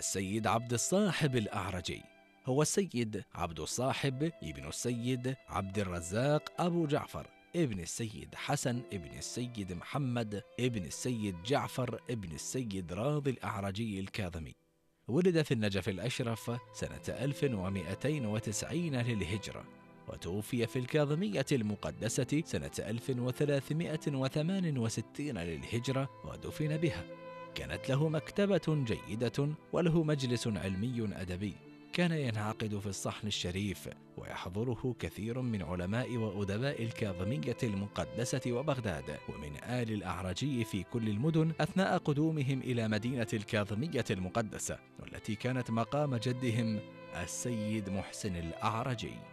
السيد عبد الصاحب الأعرجي هو السيد عبد الصاحب ابن السيد عبد الرزاق أبو جعفر ابن السيد حسن ابن السيد محمد ابن السيد جعفر ابن السيد راضي الأعرجي الكاظمي. ولد في النجف الأشرف سنة 1290 للهجرة، وتوفي في الكاظمية المقدسة سنة 1368 للهجرة ودفن بها. كانت له مكتبة جيدة وله مجلس علمي أدبي، كان ينعقد في الصحن الشريف ويحضره كثير من علماء وأدباء الكاظمية المقدسة وبغداد ومن آل الأعرجي في كل المدن أثناء قدومهم إلى مدينة الكاظمية المقدسة، والتي كانت مقام جدهم السيد محسن الأعرجي.